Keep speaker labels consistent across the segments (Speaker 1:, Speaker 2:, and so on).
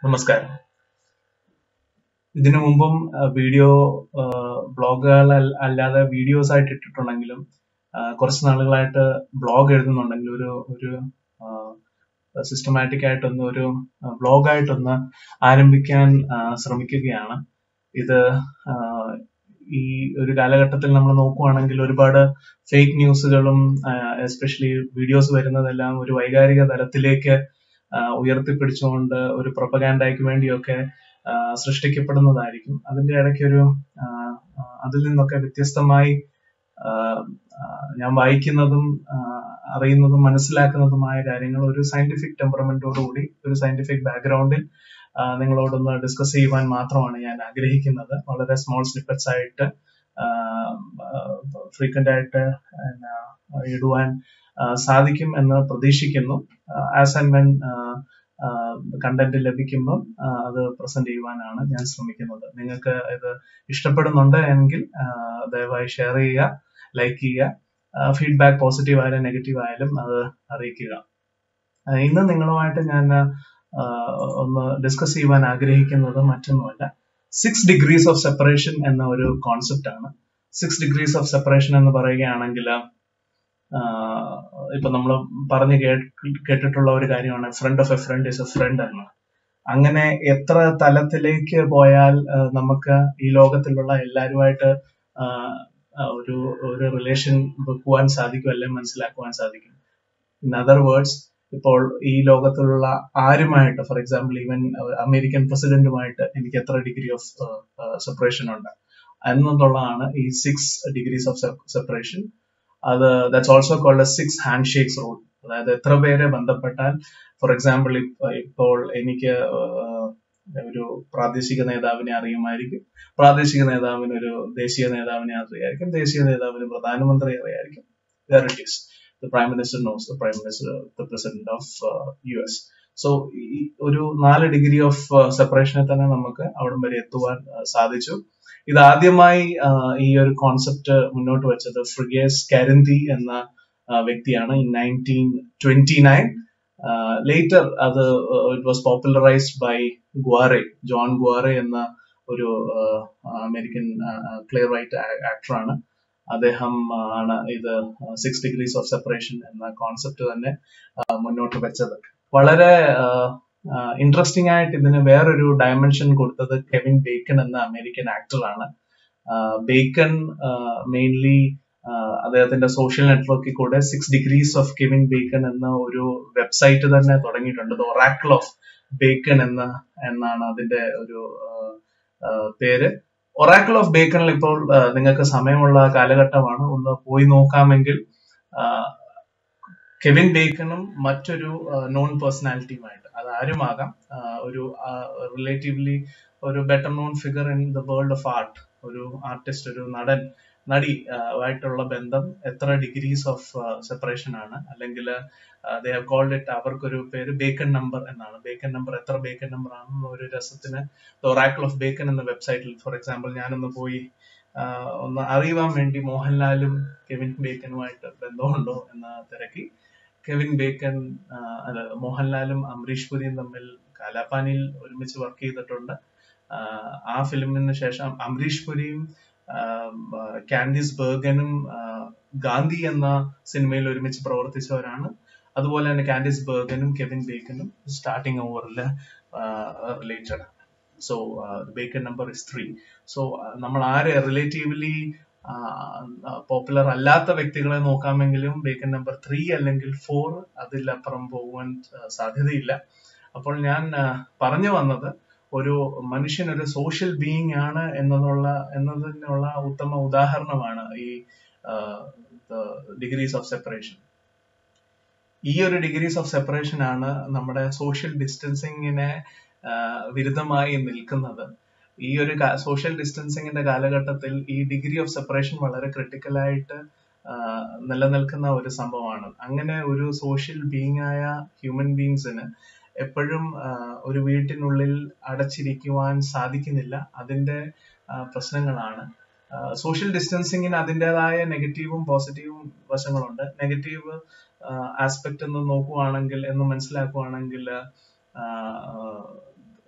Speaker 1: നമസ്കാരം. ഇതിനു മുമ്പും വീഡിയോ ബ്ലോഗുകൾ അല്ലാതെ വീഡിയോസ് ആയിട്ട് ഇട്ടിട്ടുണ്ടെങ്കിലും കുറച്ച് നാളുകളായിട്ട് ബ്ലോഗ് എഴുതുന്നുണ്ടെങ്കിൽ ഒരു സിസ്റ്റമാറ്റിക് ആയിട്ടൊന്ന് ഒരു ബ്ലോഗായിട്ടൊന്ന് ആരംഭിക്കാൻ ശ്രമിക്കുകയാണ്. ഇത് ഈ ഒരു കാലഘട്ടത്തിൽ നമ്മൾ നോക്കുവാണെങ്കിൽ ഒരുപാട് ഫേക്ക് ന്യൂസുകളും എസ്പെഷ്യലി വീഡിയോസ് വരുന്നതെല്ലാം ഒരു വൈകാരിക തലത്തിലേക്ക് ഉയർത്തിപ്പിടിച്ചുകൊണ്ട് ഒരു പ്രൊപ്പഗാൻഡയ്ക്ക് വേണ്ടിയൊക്കെ സൃഷ്ടിക്കപ്പെടുന്നതായിരിക്കും. അതിന്റെ ഇടയ്ക്ക് അതിൽ നിന്നൊക്കെ വ്യത്യസ്തമായി ഞാൻ വായിക്കുന്നതും അറിയുന്നതും മനസ്സിലാക്കുന്നതുമായ കാര്യങ്ങൾ ഒരു സയന്റിഫിക് ടെമ്പറമെന്റോടുകൂടി ഒരു സയന്റിഫിക് ബാക്ക്ഗ്രൗണ്ടിൽ നിങ്ങളോടൊന്ന് ഡിസ്കസ് ചെയ്യുവാൻ മാത്രമാണ് ഞാൻ ആഗ്രഹിക്കുന്നത്. വളരെ സ്മോൾ സ്നിപ്പറ്റ്സ് ആയിട്ട് ഫ്രീക്വന്റ് ആയിട്ട് ഇടുവാൻ സാധിക്കും എന്ന് പ്രതീക്ഷിക്കുന്നു. ആസ് ആൻഡ് വെൻ കണ്ടന്റ് ലഭിക്കുമ്പോൾ അത് പ്രസന്റ് ചെയ്യുവാനാണ് ഞാൻ ശ്രമിക്കുന്നത്. നിങ്ങൾക്ക് ഇത് ഇഷ്ടപ്പെടുന്നുണ്ട് എങ്കിൽ ദയവായി ഷെയർ ചെയ്യുക, ലൈക്ക് ചെയ്യുക. ഫീഡ്ബാക്ക് പോസിറ്റീവ് ആയാലും നെഗറ്റീവ് ആയാലും അത് അറിയിക്കുക. ഇന്ന് നിങ്ങളുമായിട്ട് ഞാൻ ഒന്ന് ഡിസ്കസ് ചെയ്യുവാൻ ആഗ്രഹിക്കുന്നത് മറ്റൊന്നുമല്ല, 6 degrees of separation എന്ന ഒരു കോൺസെപ്റ്റ് ആണ്. 6 degrees of separation എന്ന് പറയുകയാണെങ്കിൽ ഇപ്പൊ നമ്മൾ പറഞ്ഞു കേട്ടിട്ടുള്ള ഒരു കാര്യമാണ് friend of a friend is a friend എന്ന്. അങ്ങനെ എത്ര തലത്തിലേക്ക് പോയാൽ നമുക്ക് ഈ ലോകത്തിലുള്ള എല്ലാവരുമായിട്ട് ഒരു റിലേഷൻ വെക്കുവാൻ സാധിക്കും, അല്ലെങ്കിൽ മനസ്സിലാക്കുവാൻ സാധിക്കും. ഇൻ അതർ വേർഡ്സ്, ഇപ്പോൾ ഈ ലോകത്തിലുള്ള ആരുമായിട്ട്, ഫോർ എക്സാമ്പിൾ ഈവൻ അമേരിക്കൻ പ്രസിഡന്റുമായിട്ട് എനിക്ക് എത്ര ഡിഗ്രി ഓഫ് സെപ്പറേഷൻ ഉണ്ട് എന്നുള്ളതാണ് ഈ 6 degrees of separation. That's also called 6 handshakes rule. അതായത് എത്ര പേരെ ബന്ധപ്പെട്ടാൽ, ഫോർ എക്സാമ്പിൾ ഇപ്പോൾ എനിക്ക് ഒരു പ്രാദേശിക നേതാവിനെ അറിയുമായിരിക്കും, പ്രാദേശിക നേതാവിന് ഒരു ദേശീയ നേതാവിനെ അറിയായിരിക്കും, ദേശീയ നേതാവിന് പ്രധാനമന്ത്രി അറിയായിരിക്കും. There it is. The Prime Minister knows the Prime Minister, the President of US. So ഒരു 4 degree of സെപ്പറേഷനെ തന്നെ നമുക്ക് അവിടം വരെ എത്തുവാൻ സാധിച്ചു. ഇതാദ്യമായി ഈ ഒരു കോൺസെപ്റ്റ് മുന്നോട്ട് വെച്ചത് Frigyes Karinthy എന്ന വ്യക്തിയാണ് in 1929. Later അത് it was popularized by Guare, John Guare എന്ന ഒരു അമേരിക്കൻ ക്ലിയർ റൈറ്റ് ആക്ടർ ആണ്. അദ്ദേഹം ആണ് ഇത് 6 degrees of separation എന്ന കോൺസെപ്റ്റ് തന്നെ മുന്നോട്ട് വെച്ചത്. വളരെ ഇൻട്രസ്റ്റിംഗ് ആയിട്ട് ഇതിന് വേറൊരു ഡയമെൻഷൻ കൊടുത്തത് കെവിൻ ബേക്കൺ എന്ന അമേരിക്കൻ ആക്ടറാണ്. ബേക്കൺ മെയിൻലി അദ്ദേഹത്തിന്റെ സോഷ്യൽ നെറ്റ്വർക്കിൽ കൂടെ 6 degrees of കെവിൻ ബേക്കൺ എന്ന ഒരു വെബ്സൈറ്റ് തന്നെ തുടങ്ങിയിട്ടുണ്ട്. ദ ഒറാക്കിൾ ഓഫ് ബേക്കൺ എന്നാണ് അതിന്റെ ഒരു പേര്. ഒറാക്കിൾ ഓഫ് ബേക്കണിൽ ഇപ്പോൾ നിങ്ങൾക്ക് സമയമുള്ള കാലഘട്ടമാണ്, ഒന്ന് പോയി നോക്കാമെങ്കിൽ കെവിൻ ബേക്കണും മറ്റൊരു നോൺ പേഴ്സണാലിറ്റിയുമായിട്ട്, അത് ആരുമാകാം, ഒരു റിലേറ്റീവ്ലി ഒരു better known figure in the world of art, ഒരു ആർട്ടിസ്റ്റ്, ഒരു നടി ആയിട്ടുള്ള ബന്ധം എത്ര ഡിഗ്രീസ് ഓഫ് സെപ്പറേഷൻ ആണ്, അല്ലെങ്കിൽ they have called it, അവർക്കൊരു പേര് ബേക്കൺ നമ്പർ എന്നാണ്. ബേക്കൺ നമ്പർ, എത്ര ബേക്കൺ നമ്പർ ആണെന്ന് ഒരു രസത്തിന് ഒറാക്കിൾ ഓഫ് ബേക്കൺ എന്ന വെബ്സൈറ്റിൽ, ഫോർ എക്സാമ്പിൾ ഞാനൊന്ന് പോയി ഒന്ന് അറിയുവാൻ വേണ്ടി മോഹൻലാലും കെവിൻ ബേക്കനുമായിട്ട് ബന്ധമുണ്ടോ എന്ന് തിരക്കി. കെവിൻ ബേക്കൻ മോഹൻലാലും അംബരീഷ് പുരിയും തമ്മിൽ കാലാപാനിയിൽ ഒരുമിച്ച് വർക്ക് ചെയ്തിട്ടുണ്ട്. ആ ഫിലിമിന് ശേഷം അംബരീഷ് പുരിയും കാൻഡിസ് ബർഗനും ഗാന്ധി എന്ന സിനിമയിൽ ഒരുമിച്ച് പ്രവർത്തിച്ചവരാണ്. അതുപോലെ തന്നെ കാൻഡിസ് ബർഗനും കെവിൻ ബേക്കനും സ്റ്റാർട്ടിംഗ് ഓവറിൽ related. So Bacon number is 3. So നമ്മൾ ആരെ റിലേറ്റീവ്ലി പോപ്പുലർ അല്ലാത്ത വ്യക്തികളെ നോക്കാമെങ്കിലും ബേക്കൺ നമ്പർ 3 അല്ലെങ്കിൽ 4 അതിലപ്പുറം പോകുവാൻ സാധ്യതയില്ല. അപ്പോൾ ഞാൻ പറഞ്ഞു വന്നത്, ഒരു മനുഷ്യൻ ഒരു സോഷ്യൽ ബീയിങ് ആണ് എന്നതിനുള്ള ഉത്തമ ഉദാഹരണമാണ് ഈ ഡിഗ്രീസ് ഓഫ് സെപ്പറേഷൻ. ഈ ഒരു ഡിഗ്രീസ് ഓഫ് സെപ്പറേഷൻ ആണ് നമ്മുടെ സോഷ്യൽ ഡിസ്റ്റൻസിങ്ങിനെ വിരുദ്ധമായി നിൽക്കുന്നത്. ഈ ഒരു സോഷ്യൽ ഡിസ്റ്റൻസിങ്ങിന്റെ കാലഘട്ടത്തിൽ ഈ ഡിഗ്രി ഓഫ് സെപ്പറേഷൻ വളരെ ക്രിട്ടിക്കലായിട്ട് നിലനിൽക്കുന്ന ഒരു സംഭവമാണ്. അങ്ങനെ ഒരു സോഷ്യൽ ബീയിങ് ആയ ഹ്യൂമൻ ബീങ്സിന് എപ്പോഴും ഒരു വീട്ടിനുള്ളിൽ അടച്ചിരിക്കുവാൻ സാധിക്കുന്നില്ല. അതിന്റെ പ്രശ്നങ്ങളാണ്. സോഷ്യൽ ഡിസ്റ്റൻസിങ്ങിന് അതിൻ്റെതായ നെഗറ്റീവും പോസിറ്റീവും വശങ്ങളുണ്ട്. നെഗറ്റീവ് ആസ്പെക്ട് എന്ന് നോക്കുവാണെങ്കിൽ, എന്ന് മനസ്സിലാക്കുവാണെങ്കിൽ,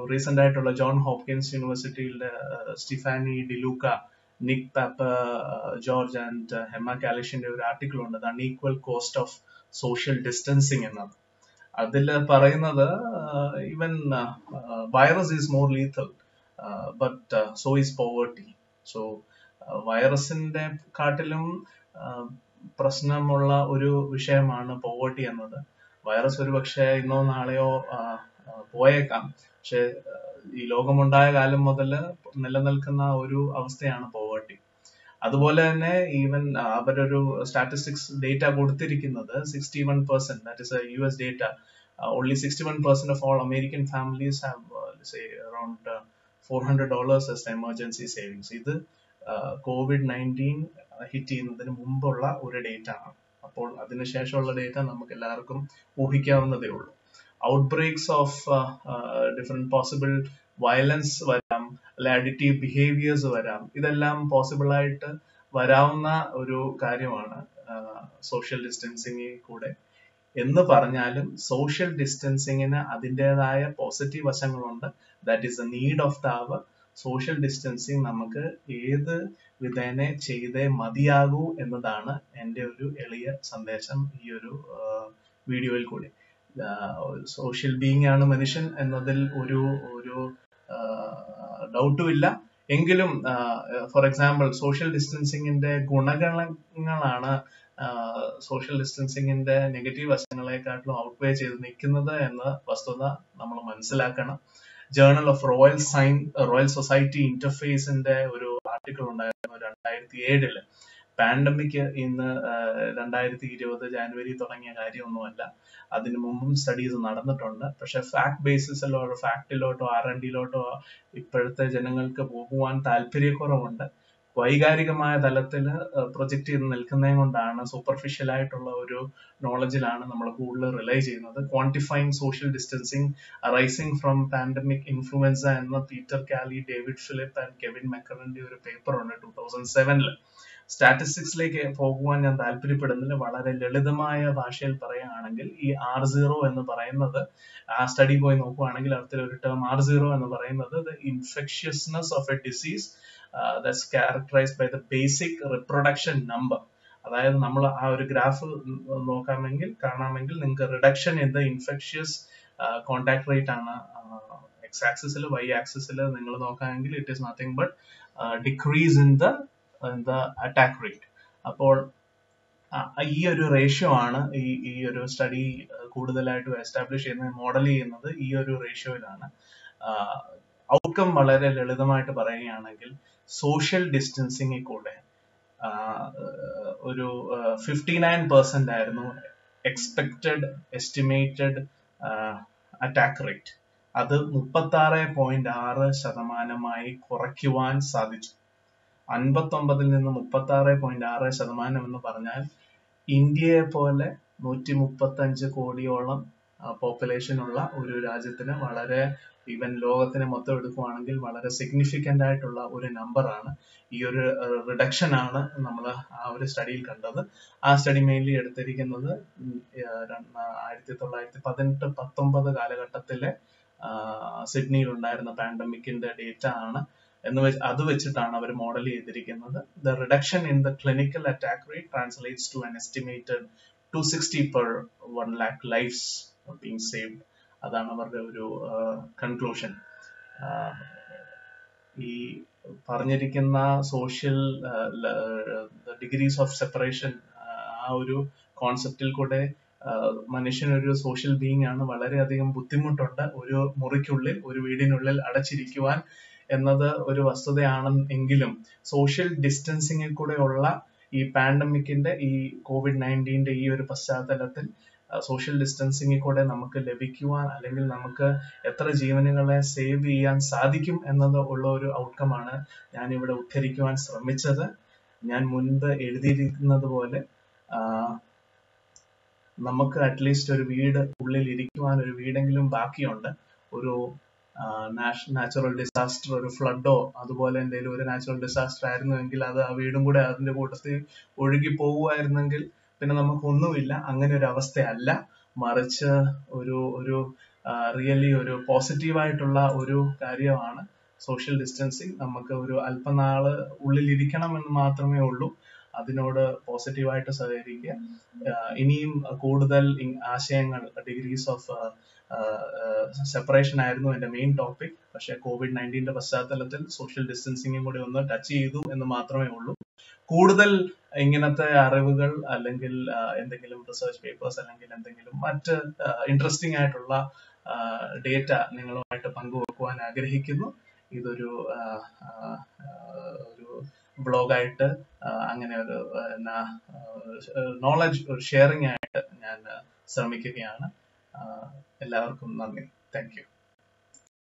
Speaker 1: റീസെന്റ് ആയിട്ടുള്ള ജോൺ ഹോപ്കിൻസ് യൂണിവേഴ്സിറ്റിയിലെ സ്റ്റീഫാനി ഡിലൂക്ക, നിക് പാപ്പർ, ജോർജ് ആൻഡ് ഹെമ്മ കാലിഷിന്റെ ഒരു ആർട്ടിക്കിൾ ഉണ്ട്, the unequal cost of social distancing എന്നത്. അതിൽ പറയുന്നത് even virus is more lethal but so is poverty. So വൈറസിന്റെ കാട്ടിലും പ്രശ്നമുള്ള ഒരു വിഷയമാണ് പോവേർട്ടി എന്നത്. വൈറസ് ഒരു പക്ഷേ ഇന്നോ നാളെയോ പോയേക്കാം, പക്ഷെ ഈ ലോകമുണ്ടായ കാലം മുതൽ നിലനിൽക്കുന്ന ഒരു അവസ്ഥയാണ് പോവേർട്ടി. അതുപോലെ തന്നെ ഈവൻ അവരൊരു സ്റ്റാറ്റിസ്റ്റിക്സ് ഡേറ്റ കൊടുത്തിരിക്കുന്നത് 61%, that is a US data, only 61% of all American families have say around $400 as emergency savings. ഇത് COVID-19 ഹിറ്റ് ചെയ്യുന്നതിന് മുമ്പുള്ള ഒരു ഡേറ്റ ആണ്. അപ്പോൾ അതിനുശേഷമുള്ള ഡേറ്റ നമുക്ക് എല്ലാവർക്കും ഊഹിക്കാവുന്നതേ ഉള്ളൂ. Outbreaks of different possible violence വരാം, അല്ലെ അഡിക്റ്റീവ് ബിഹേവിയേഴ്സ് വരാം. ഇതെല്ലാം പോസിബിൾ ആയിട്ട് വരാവുന്ന ഒരു കാര്യമാണ് സോഷ്യൽ ഡിസ്റ്റൻസിങ്ങിൽ കൂടെ. എന്ന് പറഞ്ഞാലും സോഷ്യൽ ഡിസ്റ്റൻസിങ്ങിന് അതിൻ്റെതായ പോസിറ്റീവ് വശങ്ങളുണ്ട്. That is a need of the hour. Social distancing നമുക്ക് ഏത് വിധേനെ ചെയ്തേ മതിയാകൂ എന്നതാണ് എൻ്റെ ഒരു എളിയ സന്ദേശം ഈ ഒരു വീഡിയോയിൽ കൂടി. സോഷ്യൽ ബീയിങ് ആണ് മനുഷ്യൻ എന്നതിൽ ഒരു ഡൗട്ടും ഇല്ല. എങ്കിലും ഫോർ എക്സാമ്പിൾ സോഷ്യൽ ഡിസ്റ്റൻസിങ്ങിന്റെ ഗുണഗണങ്ങളാണ് സോഷ്യൽ ഡിസ്റ്റൻസിങ്ങിന്റെ നെഗറ്റീവ് വശങ്ങളെക്കാട്ടിലും ഔട്ട്വേ ചെയ്ത് നിൽക്കുന്നത് എന്ന വസ്തുത നമ്മൾ മനസ്സിലാക്കണം. ജേർണൽ ഓഫ് റോയൽ സൊസൈറ്റി ഇന്റർഫേസിന്റെ ഒരു ആർട്ടിക്കിൾ ഉണ്ടായിരുന്നു 2007. പാൻഡമിക് ഇന്ന് 2020 ജാനുവരി തുടങ്ങിയ കാര്യമൊന്നുമല്ല, അതിനു മുമ്പും സ്റ്റഡീസ് നടന്നിട്ടുണ്ട്. പക്ഷെ ഫാക്ട് ബേസിസിലോ ഫാക്ടിലോട്ടോ R&Dയിലോട്ടോ ഇപ്പോഴത്തെ ജനങ്ങൾക്ക് പോകുവാൻ താല്പര്യക്കുറവുണ്ട്. വൈകാരികമായ തലത്തിൽ പ്രൊജക്ട് ചെയ്ത് നിൽക്കുന്നതും കൊണ്ടാണ്, സൂപ്പർഫിഷ്യൽ ആയിട്ടുള്ള ഒരു നോളജിലാണ് നമ്മൾ കൂടുതൽ റിലൈ ചെയ്യുന്നത്. Quantifying social distancing arising from pandemic influenza എന്ന Peter Caley, David Philp and Kevin മെക്കറിന്റെ ഒരു പേപ്പർ ഉണ്ട് 2007. സ്റ്റാറ്റിസ്റ്റിക്സിലേക്ക് പോകുവാൻ ഞാൻ താല്പര്യപ്പെടുന്നില്ല. വളരെ ലളിതമായ ഭാഷയിൽ പറയുകയാണെങ്കിൽ ഈ R0 എന്ന് പറയുന്നത്, ആ സ്റ്റഡി പോയി നോക്കുകയാണെങ്കിൽ അടുത്ത ഒരു ടേം R0 എന്ന് പറയുന്നത് the infectiousness of a disease that's characterized by the basic reproduction number. അതായത് നമ്മൾ ആ ഒരു ഗ്രാഫ് കാണാമെങ്കിൽ നിങ്ങൾക്ക് reduction in the infectious contact rate ആണ് എക്സ് ആക്സിസിൽ. വൈ ആക്സിസിൽ നിങ്ങൾ നോക്കുകയാണെങ്കിൽ it is nothing but decrease in the attack rate. അപ്പോൾ ഈ ഒരു റേഷ്യോ ആണ് ഈ ഒരു സ്റ്റഡി കൂടുതലായിട്ട് എസ്റ്റാബ്ലിഷ് ചെയ്യുന്നത്, മോഡൽ ചെയ്യുന്നത് ഈ ഒരു റേഷ്യോയിലാണ്. ഔട്ട്കം വളരെ ലളിതമായിട്ട് പറയുകയാണെങ്കിൽ സോഷ്യൽ ഡിസ്റ്റൻസിങ്ങിൽ കൂടെ ഒരു 59% ആയിരുന്നു എക്സ്പെക്റ്റഡ് എസ്റ്റിമേറ്റഡ് അറ്റാക്ക് റേറ്റ്. അത് 36.6% കുറയ്ക്കുവാൻ സാധിച്ചു. 59 നിന്ന് 36.6% എന്ന് പറഞ്ഞാൽ ഇന്ത്യയെ പോലെ 135 കോടിയോളം പോപ്പുലേഷൻ ഉള്ള ഒരു രാജ്യത്തിന് വളരെ, ഈവൻ ലോകത്തിന് മൊത്തം എടുക്കുകയാണെങ്കിൽ വളരെ സിഗ്നിഫിക്കന്റ് ആയിട്ടുള്ള ഒരു നമ്പറാണ്. ഈ ഒരു റിഡക്ഷൻ ആണ് നമ്മൾ ആ ഒരു സ്റ്റഡിയിൽ കണ്ടത്. ആ സ്റ്റഡി മെയിൻലി എടുത്തിരിക്കുന്നത് 1918-19 കാലഘട്ടത്തിലെ സിഡ്നിയിൽ ഉണ്ടായിരുന്ന പാൻഡമിക്കിന്റെ ഡേറ്റ ആണ്. അത് വെച്ചിട്ടാണ് അവർ മോഡൽ ചെയ്തിരിക്കുന്നത്. The reduction in the clinical attack rate translates to an estimated 260 per 1 lakh lives being saved. അതാണ് അവരുടെ ഒരു കൺക്ലൂഷൻ. ഈ പറഞ്ഞിരിക്കുന്ന സോഷ്യൽ ഡിഗ്രീസ് ഓഫ് സെപ്പറേഷൻ, ആ ഒരു കോൺസെപ്റ്റിൽ കൂടെ മനുഷ്യനൊരു സോഷ്യൽ ബീയിങ് ആണ്. വളരെയധികം ബുദ്ധിമുട്ടുണ്ട് ഒരു മുറിക്കുള്ളിൽ, ഒരു വീടിനുള്ളിൽ അടച്ചിരിക്കുവാൻ എന്നത് ഒരു വസ്തുതയാണെങ്കിലും സോഷ്യൽ ഡിസ്റ്റൻസിങ്ങിൽ കൂടെ ഉള്ള ഈ പാൻഡമിക്കിന്റെ, ഈ COVID-19 ഈ ഒരു പശ്ചാത്തലത്തിൽ സോഷ്യൽ ഡിസ്റ്റൻസിങ്ങിൽ കൂടെ നമുക്ക് ലഭിക്കുവാൻ, അല്ലെങ്കിൽ നമുക്ക് എത്ര ജീവനുകളെ സേവ് ചെയ്യാൻ സാധിക്കും എന്നത് ഉള്ള ഒരു ഔട്ട്കം ആണ് ഞാൻ ഇവിടെ ഉദ്ധരിക്കുവാൻ ശ്രമിച്ചത്. ഞാൻ മുൻപ് എഴുതിയിരിക്കുന്നത് പോലെ നമുക്ക് അറ്റ്ലീസ്റ്റ് ഒരു വീട് ഉള്ളിൽ ഇരിക്കുവാൻ ഒരു വീടെങ്കിലും ബാക്കിയുണ്ട്. ഒരു നാച്ചുറൽ ഡിസാസ്റ്റർ, ഒരു ഫ്ലഡോ അതുപോലെ എന്തെങ്കിലും ഒരു നാച്ചുറൽ ഡിസാസ്റ്റർ ആയിരുന്നുവെങ്കിൽ അത് ആ വീടും കൂടെ അതിന്റെ കൂട്ടത്തിൽ ഒഴുകി പോകുമായിരുന്നെങ്കിൽ പിന്നെ നമുക്കൊന്നുമില്ല. അങ്ങനെ ഒരു അവസ്ഥയല്ല, മറിച്ച് ഒരു റിയലി ഒരു പോസിറ്റീവായിട്ടുള്ള ഒരു കാര്യമാണ് സോഷ്യൽ ഡിസ്റ്റൻസിങ്. നമുക്ക് ഒരു അല്പനാള് ഉള്ളിലിരിക്കണം എന്ന് മാത്രമേ ഉള്ളൂ. അതിനോട് പോസിറ്റീവായിട്ട് സഹകരിക്കുക. ഇനിയും കൂടുതൽ ആശയങ്ങൾ, ഡിഗ്രീസ് ഓഫ് സെപ്പറേഷൻ ആയിരുന്നു എന്റെ മെയിൻ ടോപ്പിക്. പക്ഷെ COVID-19 പശ്ചാത്തലത്തിൽ സോഷ്യൽ ഡിസ്റ്റൻസിങ്ങും കൂടി ഒന്ന് ടച്ച് ചെയ്തു എന്ന് മാത്രമേ ഉള്ളൂ. കൂടുതൽ ഇങ്ങനത്തെ അറിവുകൾ അല്ലെങ്കിൽ എന്തെങ്കിലും റിസർച്ച് പേപ്പേഴ്സ് അല്ലെങ്കിൽ എന്തെങ്കിലും മറ്റ് ഇൻട്രസ്റ്റിംഗ് ആയിട്ടുള്ള ഡേറ്റ നിങ്ങളുമായിട്ട് പങ്കുവെക്കുവാൻ ആഗ്രഹിക്കുന്നു. ഇതൊരു ബ്ലോഗായിട്ട് അങ്ങനെ ഒരു നോളജ് ഷെയറിംഗ് ആയിട്ട് ഞാൻ ശ്രമിക്കുകയാണ്. എല്ലാവർക്കും നന്ദി. Thank U.